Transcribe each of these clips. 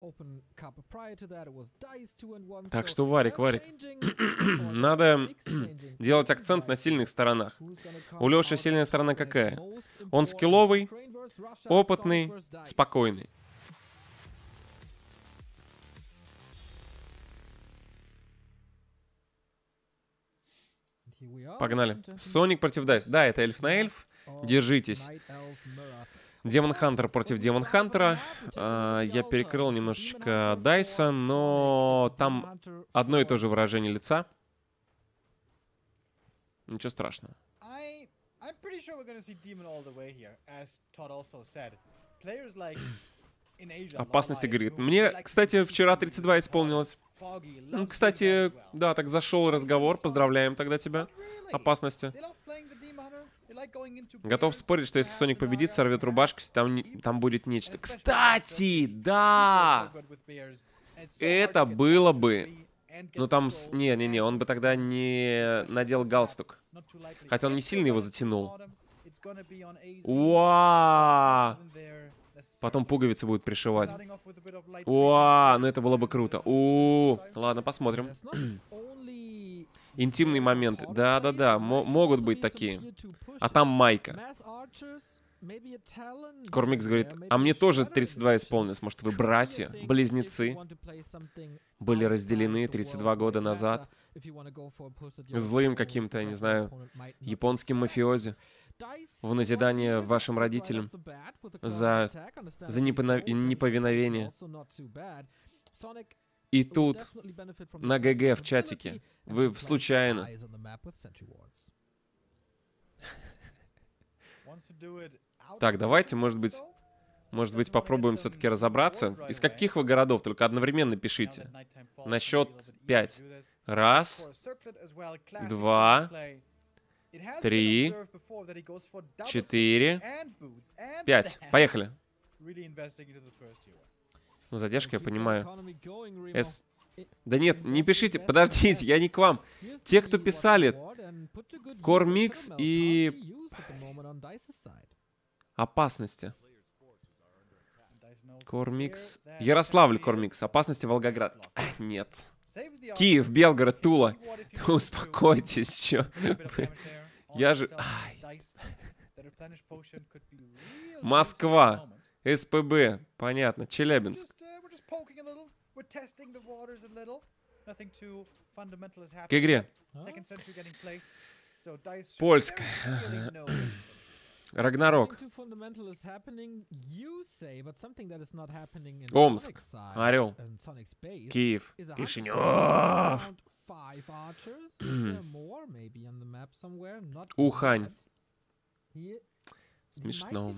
Так что, Варик, надо делать акцент на сильных сторонах. У Лёши сильная сторона какая? Он скилловый, опытный, спокойный. Погнали. Соник против Дайс. Да, это эльф на эльф. Держитесь. Демон Хантер против Демон Хантера. Я перекрыл немножечко Дайса, но там одно и то же выражение лица. Ничего страшного. Опасности говорит. Мне, кстати, вчера 32 исполнилось. Кстати, да, так зашел разговор. Поздравляем тогда тебя. Опасности. Готов спорить, что если Соник победит, сорвет рубашку, там будет нечто. Кстати, да! Это было бы... Ну там... Не, он бы тогда не надел галстук. Хотя он не сильно его затянул. Уа! Потом пуговицы будут пришивать. Уа! Ну это было бы круто. Ладно, посмотрим. Интимные моменты. Да-да-да, могут быть такие. А там майка. Кормикс говорит, а мне тоже 32 исполнилось. Может, вы братья, близнецы? Были разделены 32 года назад. Злым каким-то, я не знаю, японским мафиози. В назидание вашим родителям за неповиновение. И тут, на ГГ в чатике, вы случайно... Так, давайте, может быть, попробуем все-таки разобраться. Из каких вы городов? Только одновременно пишите. На счет 5. 1, 2, 3, 4, 5. Поехали. Ну, задержка, я понимаю. Да нет, не пишите, подождите, я не к вам. Те, кто писали, Кормикс и... Опасности. Кормикс. Ярославль, Кормикс. Опасности, Волгоград. Нет. Киев, Белгород, Тула. Успокойтесь, чё. Я же... Москва. СПБ. Понятно. Челябинск. К игре. Польск. Рагнарок. Омск. Орел. Киев. Кишинев. Ухань. Смешно.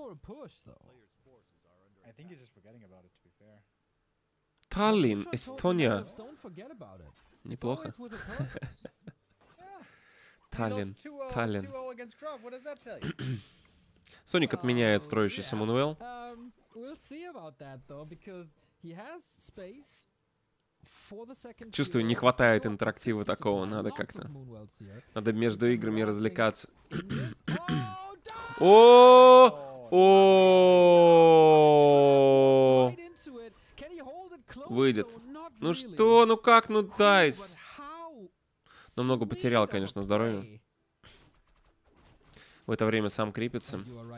Таллин, Эстония. Неплохо. Таллин. Соник отменяет строящийся Мануэл. Чувствую, не хватает интерактива такого. Надо как-то... Надо между играми развлекаться. О! Выйдет. Ну что, ну как, ну Дайс. Но много потерял, конечно, здоровье. В это время сам крепится.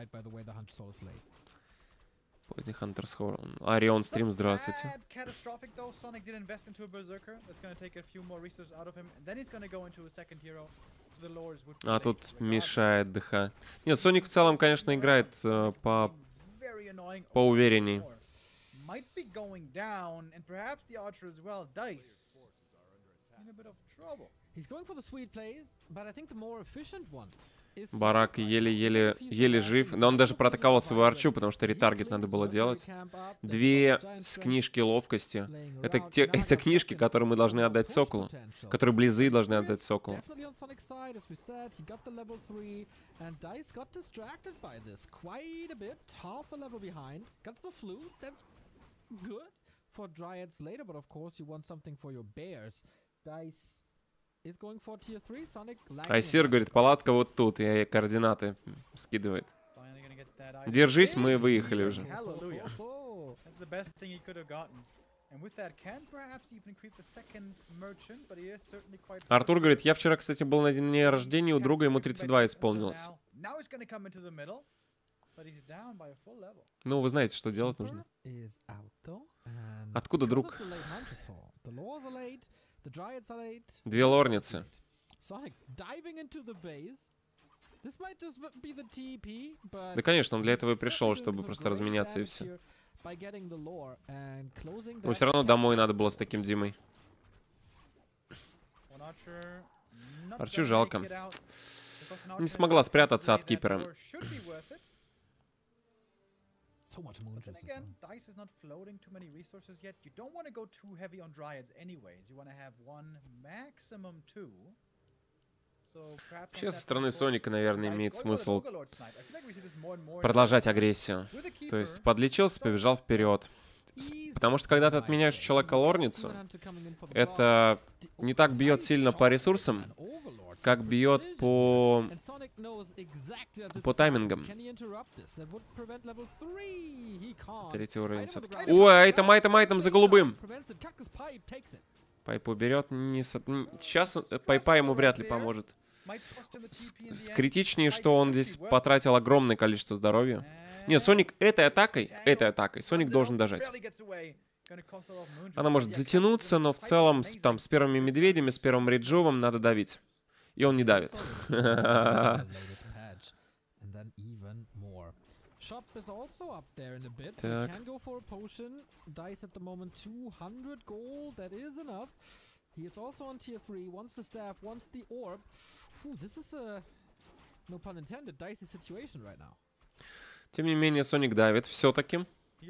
Поздний Хантерс Хорн. Орион стрим, здравствуйте. А тут мешает ДХ. Нет, Соник в целом, конечно, играет поуверенней. Барак еле жив. Но он даже проатаковал свою арчу, потому что ретаргет надо было делать. 2 с книжки ловкости. Это книжки, которые мы должны отдать Соколу. Которые Близы должны отдать Соколу. Айсир говорит, палатка вот тут, и координаты скидывает. Держись, мы выехали уже. Артур говорит, я вчера, кстати, был на дне рождения у друга, ему 32 исполнилось. Ну, вы знаете, что делать нужно. Откуда друг? Две лорницы. Да, конечно, он для этого и пришел, чтобы просто разменяться и все. Но все равно домой надо было с таким Димой. Арчу жалко. Не смогла спрятаться от кипера. Вообще, со стороны Соника, наверное, имеет смысл продолжать агрессию. То есть подлечился, побежал вперед. Потому что когда ты отменяешь человека лорницу, это не так бьет сильно по ресурсам, как бьет по таймингам. Третий уровень все-таки. Ой, айтем за голубым. Пайп уберет. Сейчас Пайпа ему вряд ли поможет. Критичнее, что он здесь потратил огромное количество здоровья. Не, Соник этой атакой, Соник должен дожать. Она может затянуться, но в целом там с первыми медведями, с первым Риджовым надо давить. И он не давит. Тем не менее, Соник давит все-таки.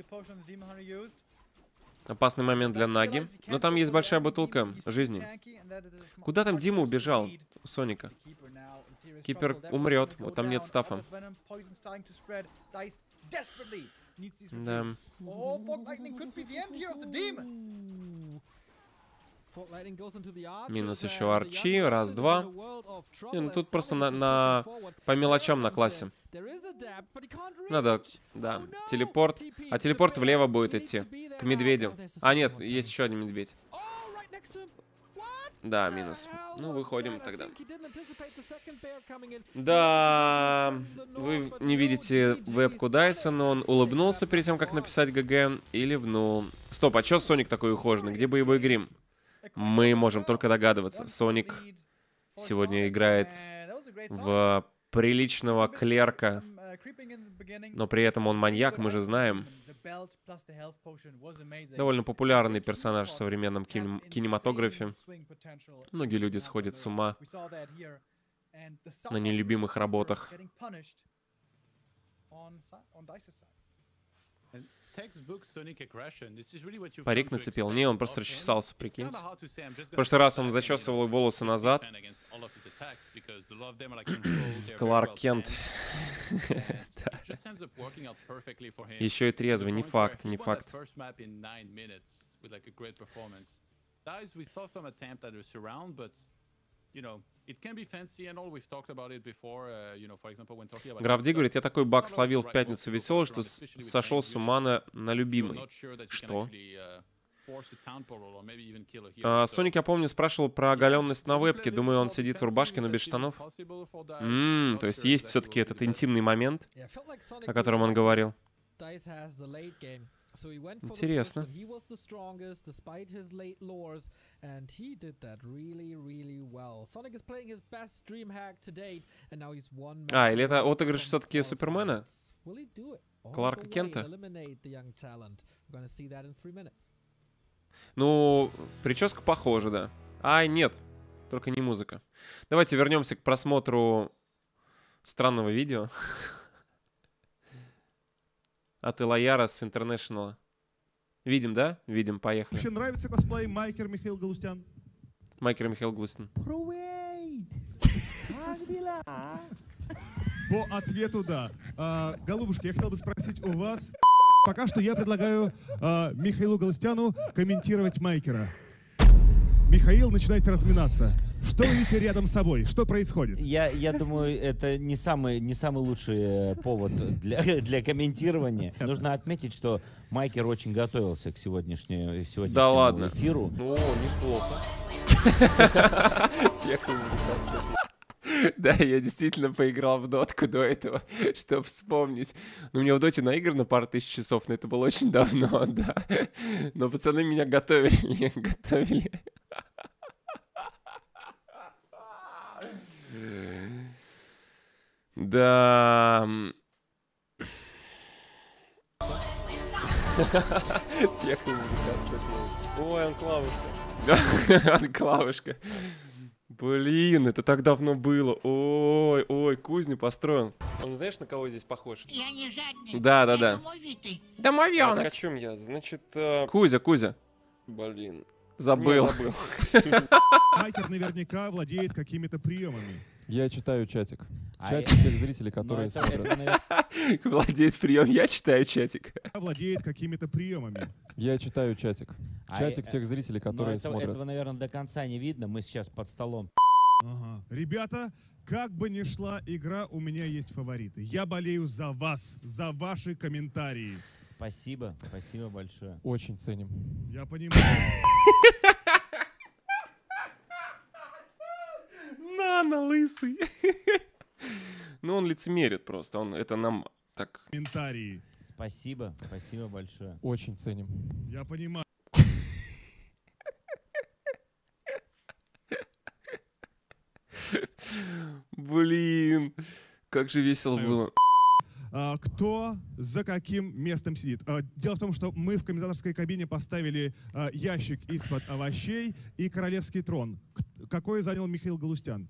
Опасный момент для Наги. Но там есть большая бутылка жизни. Куда там Дима убежал у Соника? Кипер умрет. Вот там нет стафа. Да. Минус еще Арчи. Раз, два. Не, ну тут просто по мелочам на классе. Надо, да, телепорт. А телепорт влево будет идти. К медведю. А, нет, есть еще один медведь. Да, минус. Ну, выходим тогда. Да, вы не видите вебку Дайса, но он улыбнулся перед тем, как написать ГГ, и ливнул. Стоп, а чё Соник такой ухоженный? Где боевой грим? Мы можем только догадываться. Соник сегодня играет в приличного клерка, но при этом он маньяк, мы же знаем. Довольно популярный персонаж в современном кинематографе. Многие люди сходят с ума на нелюбимых работах. Парик нацепил. Не, он просто расчесался, прикиньте. В прошлый раз он зачесывал волосы назад. Кларк Кент. Еще и трезвый. Не факт, не факт. Графди говорит, я такой баг словил в пятницу веселый, что сошел с ума на любимый. Что? Соник, я помню, спрашивал про оголенность на вебке. Думаю, он сидит в рубашке, но без штанов. То есть есть все-таки этот интимный момент, о котором он говорил. Интересно. А, или это отыгрыш все-таки Супермена? Кларка Кента? Ну, прическа похожа, да. Ай, нет. Только не музыка. Давайте вернемся к просмотру странного видео. От Илаяра с International. Видим, да? Видим, поехали. Вообще нравится косплей Майкер Михаил Галустян? Майкер Михаил Галустян. По ответу да. Голубушки, я хотел бы спросить у вас. Пока что я предлагаю Михаилу Галустяну комментировать Майкера. Михаил, начинайте разминаться. Что вы видите рядом с собой? Что происходит? Я думаю, это не самый лучший повод для комментирования. Нужно отметить, что Майкер очень готовился к сегодняшнему Да ладно. эфиру. О, неплохо. Да, я действительно поиграл в дотку до этого, чтобы вспомнить. Ну, у меня в доте наиграно пару тысяч часов, но это было очень давно, да. Но пацаны меня готовили. Да. Ой, анклавушка. Анклавушка. Блин, это так давно было. Ой, кузню построил. Он знаешь, на кого здесь похож? Я не жадный. Да. Домовитый. Домовенок. Так о чем я? Значит, Кузя. Блин, забыл. Майкер наверняка владеет какими-то приемами. Я читаю чатик. А Чатик я- тех зрителей, которые смотрят. Владеет прием, я читаю чатик. Владеет какими-то приемами. Я читаю чатик. А Чатик я- тех зрителей, которые смотрят. Этого, наверное, до конца не видно. Мы сейчас под столом. Ага. Ребята, как бы ни шла игра, у меня есть фавориты. Я болею за вас, за ваши комментарии. Спасибо большое. Очень ценим. Я понимаю. Нано лысый. Ну, он лицемерит просто. Это нам так... Комментарии. Спасибо большое. Очень ценим. Я понимаю. Блин, как же весело было. Кто за каким местом сидит? Дело в том, что мы в комментаторской кабине поставили ящик из-под овощей и королевский трон. Какой занял Михаил Галустян?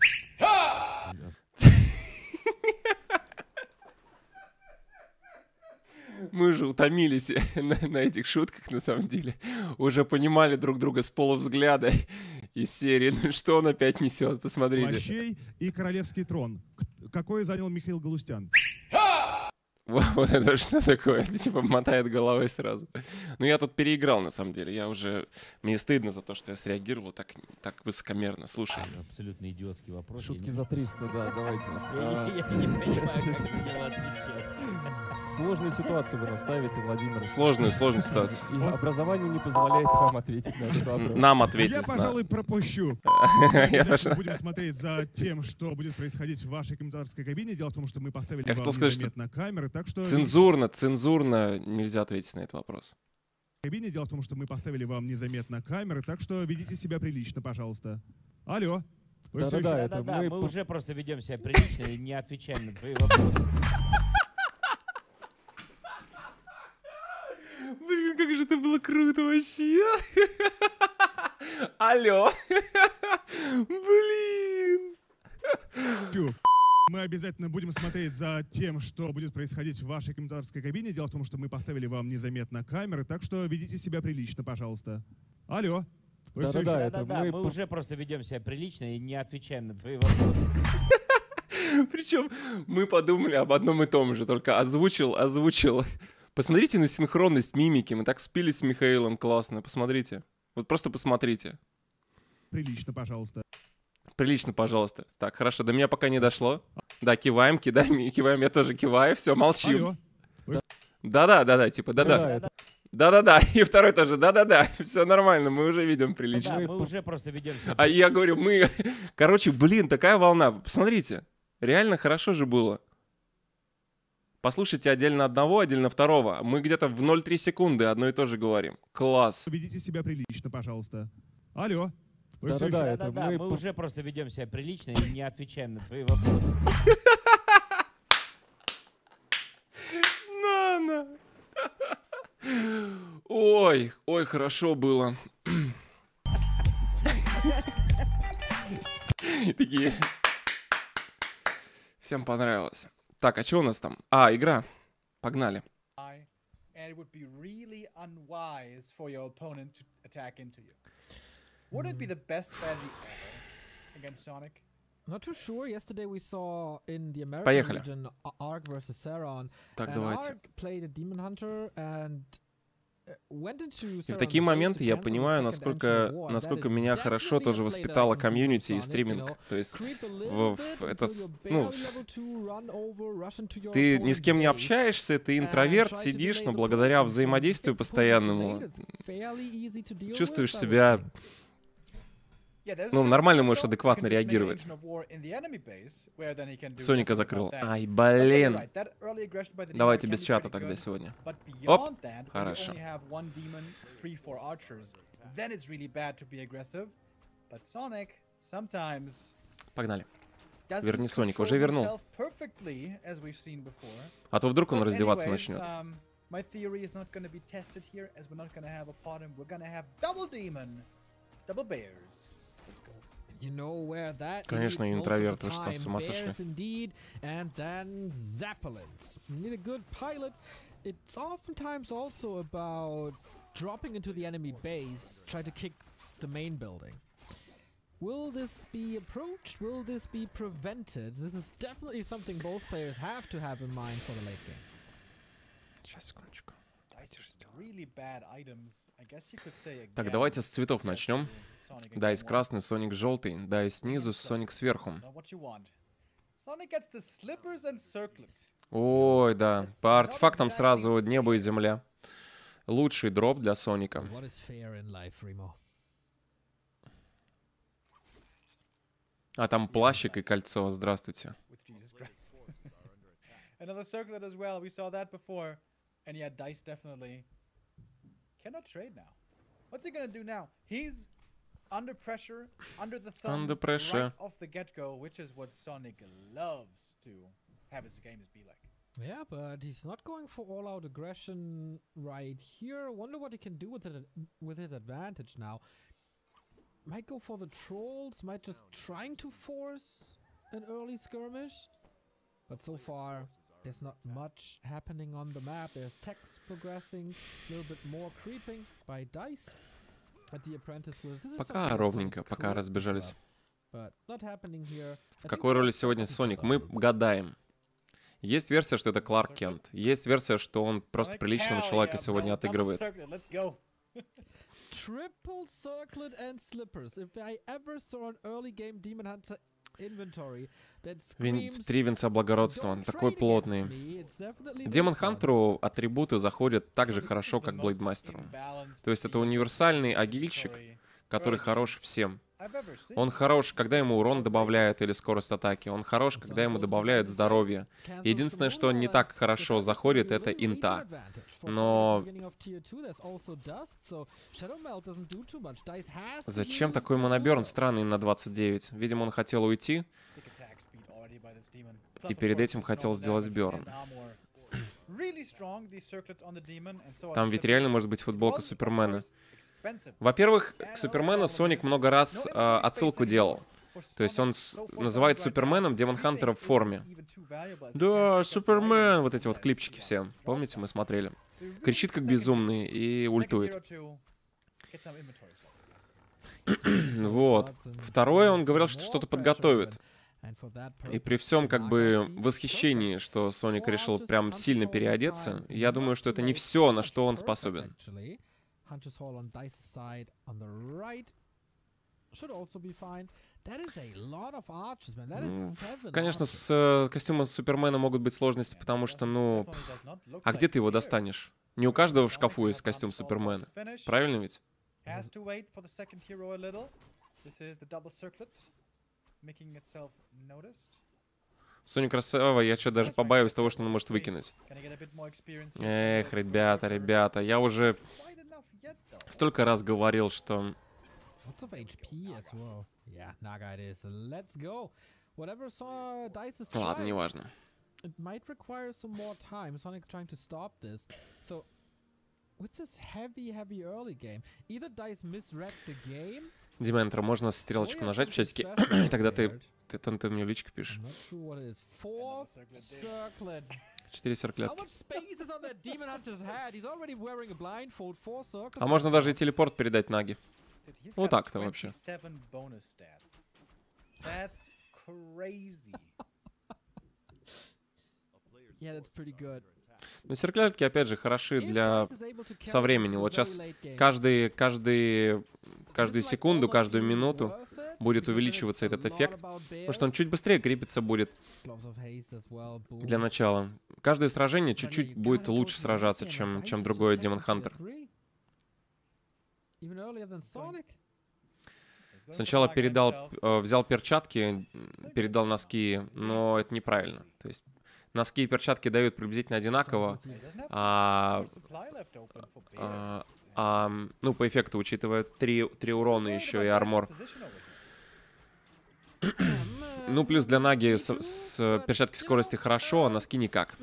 Мы же утомились на этих шутках, на самом деле. Уже понимали друг друга с полувзгляда из серии. Ну что он опять несет, посмотрите. Овощей и королевский трон. Какой занял Михаил Галустян? Вот это что такое? Типа мотает головой сразу. Ну я тут переиграл, на самом деле. Мне стыдно за то, что я среагировал так высокомерно. Слушай. Абсолютно идиотский вопрос. Шутки за 300, да, давайте. Я не понимаю, как на него отвечать. Сложную ситуацию вы наставите, Владимир. Сложную ситуацию. И образование не позволяет вам ответить на этот вопрос. Нам ответить. Я, пожалуй, пропущу. Мы будем смотреть за тем, что будет происходить в вашей комментаторской кабине. Дело в том, что мы поставили Я вам хотел сказать, что незаметно камеры, так что... Цензурно нельзя ответить на этот вопрос. Дело в том, что мы поставили вам незаметно камеры, так что ведите себя прилично, пожалуйста. Алло. Вы всё Да-да-да, ещё- это Мы мы... уже просто ведем себя прилично и не отвечаем на твои вопросы. Блин, как же это было круто вообще. Алло. Блин. Мы обязательно будем смотреть за тем, что будет происходить в вашей комментаторской кабине. Дело в том, что мы поставили вам незаметно камеры, так что ведите себя прилично, пожалуйста. Алло. Вы всё Да-да-да, ещё- это Мы уже просто ведем себя прилично и не отвечаем на твои вопросы. Причем мы подумали об одном и том же, только озвучил. Посмотрите на синхронность мимики. Мы так спились с Михаилом, классно. Посмотрите. Вот просто посмотрите. Прилично, пожалуйста. Прилично, пожалуйста. Так, хорошо, до меня пока не дошло. Да, киваем, киваем, я тоже киваю, все, молчим. Алло. Да-да, типа, да-да. это- Да-да-да, и второй тоже, да-да-да, все нормально, мы уже видим прилично. Да, мы уже просто ведем себя. А я говорю, Короче, блин, такая волна. Посмотрите, реально хорошо же было. Послушайте отдельно одного, отдельно второго. Мы где-то в 0,3 секунды одно и то же говорим. Класс. Ведите себя прилично, пожалуйста. Алло. Вы всё Да-да-да, ещё- это Мы мы... уже просто ведем себя прилично и не отвечаем на твои вопросы. На. Ой, хорошо было. Такие. Всем понравилось. Так, а что у нас там? Игра. Погнали. And it would be really unwise for your opponent to attack into you. Would it be the best strategy ever against Sonic? Not too sure. Yesterday we saw in the American Поехали. region Ark versus Saron. Так, And давайте. Ark played a Demon Hunter and И в такие моменты я понимаю, насколько меня хорошо тоже воспитала комьюнити и стриминг. То есть ты ни с кем не общаешься, ты интроверт, сидишь, но благодаря взаимодействию постоянному чувствуешь себя... нормально можешь адекватно реагировать. Соника закрыл. Ай, блин. Давайте без чата тогда сегодня. Оп. Хорошо. Погнали. Верни Соника. Уже вернул. А то вдруг он раздеваться начнет. Конечно, интроверт, вы что, с ума сошли? It's oftentimes also about dropping into the enemy base, try to kick the main building. Will this be approached? Will this be prevented? This is definitely something both players have to have in mind for the late game. Сейчас, секундочку. Так, давайте с цветов начнем. Дайс красный, Соник желтый. Дайс снизу, Соник сверху. Ой, да. По артефактам сразу небо и земля. Лучший дроп для Соника. А там плащик и кольцо. Здравствуйте. And yeah, Dice definitely cannot trade now. What's he gonna do now? He's under pressure, under the thumb, right off the get-go, which is what Sonic loves to have his games be like. Yeah, but he's not going for all-out aggression right here. Wonder what he can do with his advantage now. Might go for the trolls, might just trying to force an early skirmish. But so far, there's not much happening on the map. There's text progressing, a little bit more creeping by Dice. But the Apprentice will... Пока ровненько, пока разбежались. But not happening here. В какой роли сегодня Соник? Мы гадаем. Есть версия, что это Кларк Кент. Есть версия, что он просто приличного человека сегодня отыгрывает. Triple circlet and slippers. If I ever saw an early game Demon Hunter inventory that screams, 3 венца благородства. Такой плотный. Демон Хантеру атрибуты заходят так же хорошо, как Блейдмастеру. То есть это универсальный агильщик, который хорош всем. Он хорош, когда ему урон добавляют или скорость атаки. Он хорош, когда ему добавляют здоровье. Единственное, что не так хорошо заходит, это инта. Но... Зачем такой моноберн странный на 29? Видимо, он хотел уйти. И перед этим хотел сделать берн. Там ведь реально может быть футболка Супермена. Во-первых, к Супермену Соник много раз отсылку делал. То есть он называет Суперменом Демон Хантера в форме. Да, Супермен! Вот эти вот клипчики все. Помните, мы смотрели? Кричит как безумный и ультует. Вот. Второе, он говорил, что что-то подготовит. И при всем как бы восхищении, что Соник решил прям сильно переодеться, я думаю, что это не все, на что он способен. Конечно, с костюмом Супермена могут быть сложности, потому что, ну... А где ты его достанешь? Не у каждого в шкафу есть костюм Супермена. Правильно ведь? Соник красава, я что, даже побаиваюсь того, что он может выкинуть. Эх, ребята, я уже столько раз говорил, что... Ладно, неважно. Диментро, можно стрелочку нажать в чатике, и тогда ты мне в личку пишешь. 4 серклетки. А можно даже и телепорт передать Наги. Ну так-то вообще. Но цирклятки, опять же, хороши для со временем. Вот сейчас каждую секунду, каждую минуту будет увеличиваться этот эффект, потому что он чуть быстрее крепиться будет для начала. Каждое сражение чуть-чуть будет лучше сражаться, чем другой Demon Hunter. Сначала взял перчатки, передал носки, но это неправильно. То есть носки и перчатки дают приблизительно одинаково, ну, по эффекту, учитывая 3 урона еще и армор. Ну, плюс для Наги с перчатки скорости хорошо, а носки никак.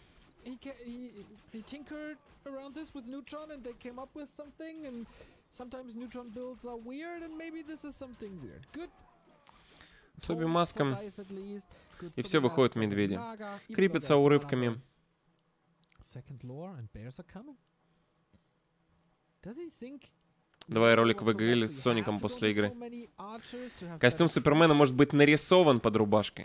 С обеим маском. И все выходят медведи. Крепятся урывками. Давай ролик в ИГЛ с Соником после игры. Костюм Супермена может быть нарисован под рубашкой.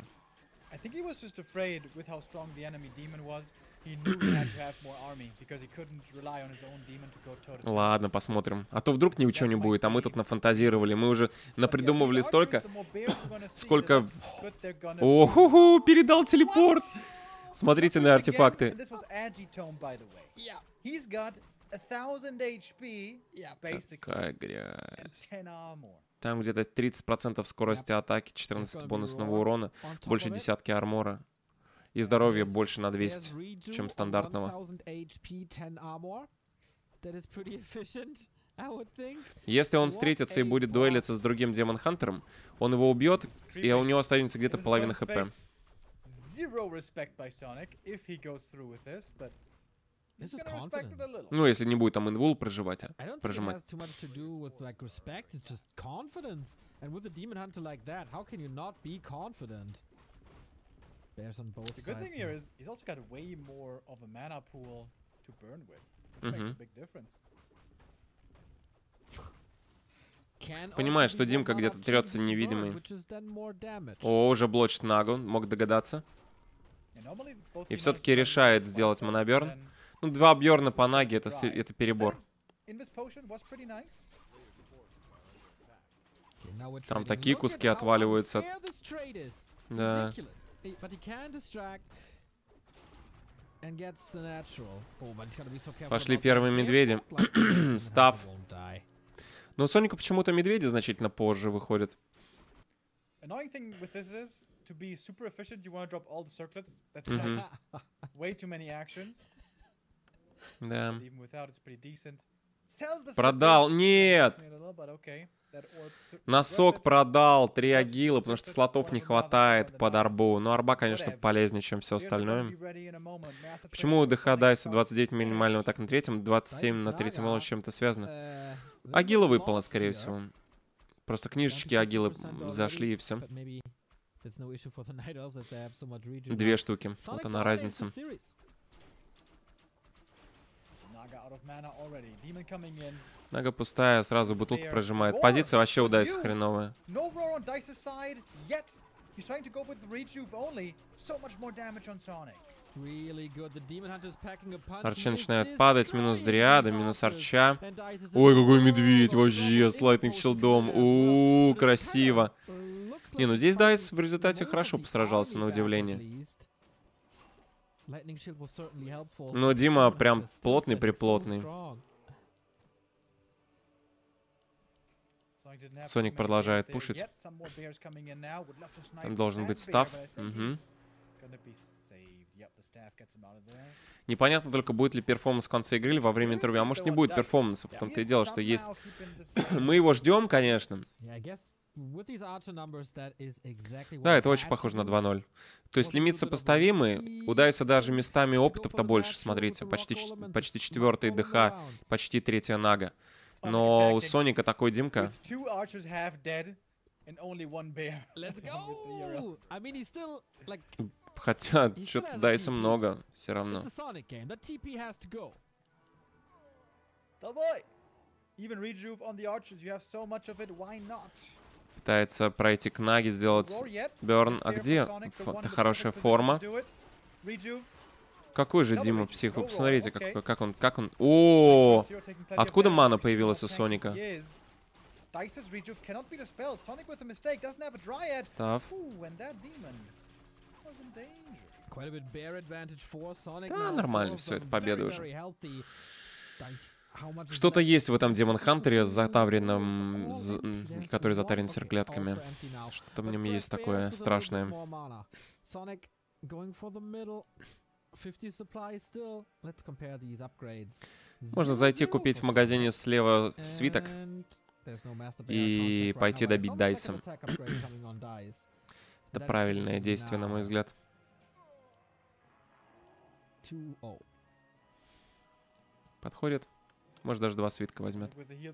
Ладно, посмотрим. А то вдруг ничего не будет, а мы тут нафантазировали. Мы уже напридумывали столько, сколько... О-ху-ху, передал телепорт! Смотрите на артефакты. Какая грязь. Там где-то 30% скорости атаки, 14 бонусного урона, больше десятки армора. И здоровье больше на 200, чем стандартного. Если он встретится и будет дуэлиться с другим Демон Хантером, он его убьет, и у него останется где-то половина хп. Ну, если не будет там инвул прожимать. The good thing here is he's also got way more of a mana pool to burn with. Which makes a big difference. Понимает, что Димка где-то трется невидимый. О, уже блочит Нагу, мог догадаться. И все-таки решает сделать моноберн. Ну, 2 бьорна по Наге это перебор. Там такие куски отваливаются. Да. Пошли первые медведи. Став. Но у Соника почему-то медведи значительно позже выходят. Да. Продал. Нет! Носок продал, 3 агила, потому что слотов не хватает под арбу. Но арба, конечно, полезнее, чем все остальное. Почему у ДХ Дайса 29 минимального так на третьем, 27 на третьем лол с чем-то связано? Агила выпала, скорее всего. Просто книжечки агилы зашли и все. 2 штуки. Вот она разница. Нага пустая, сразу бутылку прожимает. Позиция вообще у Дайса хреновая. Арча начинает падать, минус Дриада, минус Арча. Ой, какой медведь вообще, с лайтинг щилдом. У-у-у, красиво. Не, ну здесь Дайс в результате хорошо посражался, на удивление. Но Дима прям плотный-приплотный. Соник продолжает пушить. Там должен быть став. Угу. Непонятно только, будет ли перформанс в конце игры или во время интервью. А может, не будет перформанса. В том-то и дело, что есть... Мы его ждем, конечно. Да, это очень похоже на 2-0. То есть лимит сопоставимый. У Дайса даже местами опыта-то больше, смотрите. Почти 4-й ДХ, почти 3-я Нага. Но у Соника такой Димка. Хотя, что-то Дайса много, все равно. Пытается пройти к Наге, сделать Бёрн. А где? Это хорошая форма. Какой же Дима псих? Вы посмотрите, как он... О, откуда мана появилась у Соника? Став. Да, нормально все, это победа уже. Что-то есть в этом Демон Хантере, затавренном, который затарен серклетками. Что-то в нем есть такое страшное. Можно зайти купить в магазине слева свиток и пойти добить Дайсом. Это правильное действие, на мой взгляд. Подходит. Может, даже 2 свитка возьмет.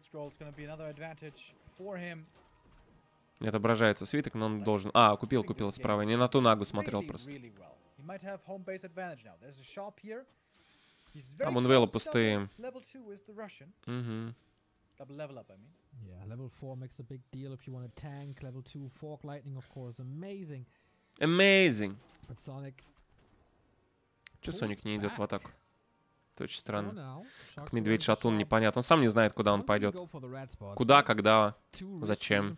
Не отображается свиток, но он должен... А, купил справа. Не на ту нагу смотрел просто. А Мунвеллы пустые. Угу. Amazing. Чё Соник не идет в атаку? Это очень странно. Как медведь-шатун, непонятно. Он сам не знает, куда он пойдет. Куда, когда, зачем.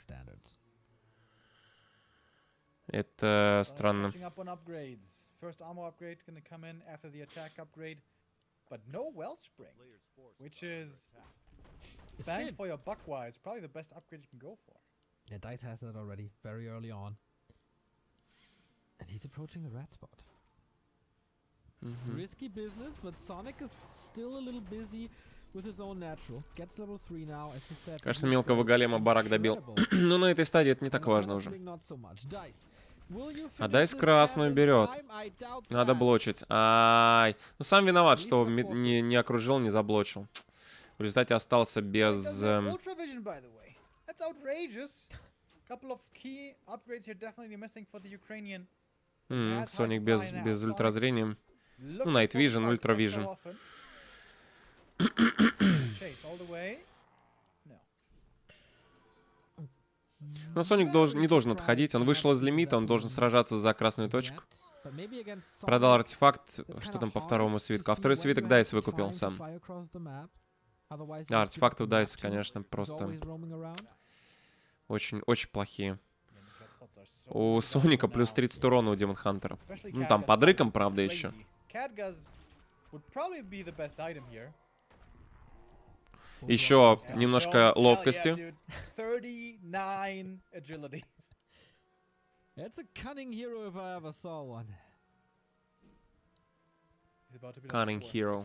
Это странно. Dice has that already very early on. And he's approaching the red spot. Risky business, but Sonic is still a little busy with his own natural. Gets level 3 now, as he said. Кажется, мелкого голема барак добил. Но на этой стадии это не так важно уже. А Дайс красную берет. Надо блочить. Ай. Ну сам виноват, что не окружил, не заблочил. В результате остался без... Соник без ультразрения. Ну, Night Vision, Ultra Vision. Но Соник не должен отходить. Он вышел из лимита, он должен сражаться за красную точку. Продал артефакт, что там по второму свитку. А второй свиток Дайс выкупил сам. Да, артефакты у Дайса, конечно, просто очень плохие. У Соника плюс 30 урона у Демон Хантера. Ну, там под рыком, правда, еще. Еще немножко ловкости. Cunning hero.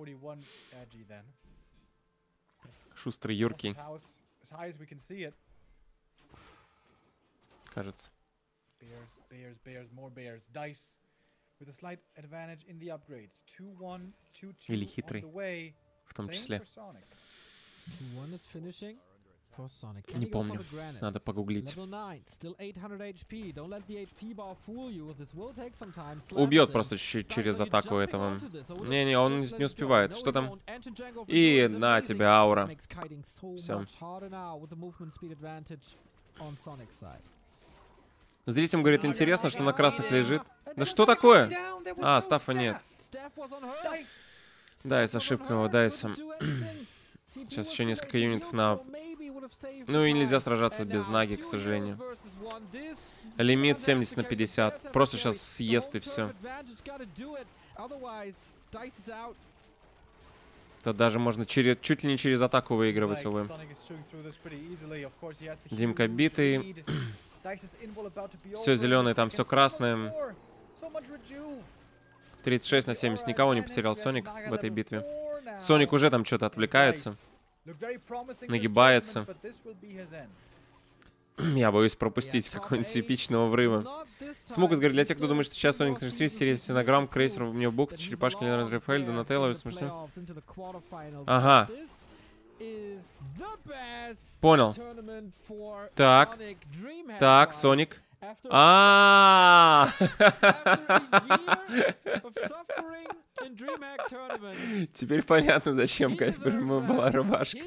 Шустрый, юркий. Кажется. Или хитрый, в том числе. Не помню. Надо погуглить. Убьет просто чуть-чуть через атаку этого. Не-не, он не успевает. Что там? И на тебя аура. Все. Зрителям, говорит, интересно, что на красных лежит. Да что такое? А, Стаффа нет. Дайс, ошибка его, Дайса. Сейчас еще несколько юнитов на... Ну и нельзя сражаться без Наги, к сожалению. Лимит 70 на 50. Просто сейчас съест и все. Это даже можно чуть ли не через атаку выигрывать, увы. Димка битый. Все зеленое, там все красное. 36 на 70. Никого не потерял Соник в этой битве. Соник уже там что-то отвлекается. Нагибается. Я боюсь пропустить какого-нибудь эпичного врыва. Смокус говорит, для тех, кто думает, что сейчас Соник 3 серия стенограмм, крейсер, у него бухта, черепашка, Леонард Рафаэль, Донателло, смешно. Ага. Понял. Так. Так, Соник. Теперь понятно, зачем ему была рубашка.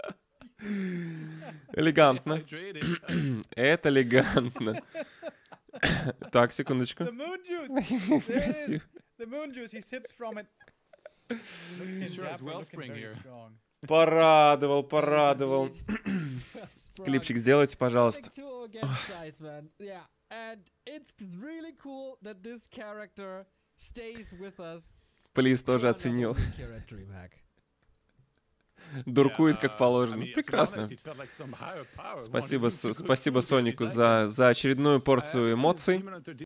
Элегантно. Это элегантно. Так, секундочку. The moon juice. There it is. Красиво. The moon juice. He sips from it. Sure has wellspring here. Порадовал, порадовал. Sprung. Клипчик сделайте, пожалуйста. Sonic 2 against Dice, man. Yeah, and it's really cool that this character stays with us. Плиз тоже for оценил. another week here at DreamHack. Дуркует как положено. Прекрасно. Спасибо Сонику за очередную порцию эмоций.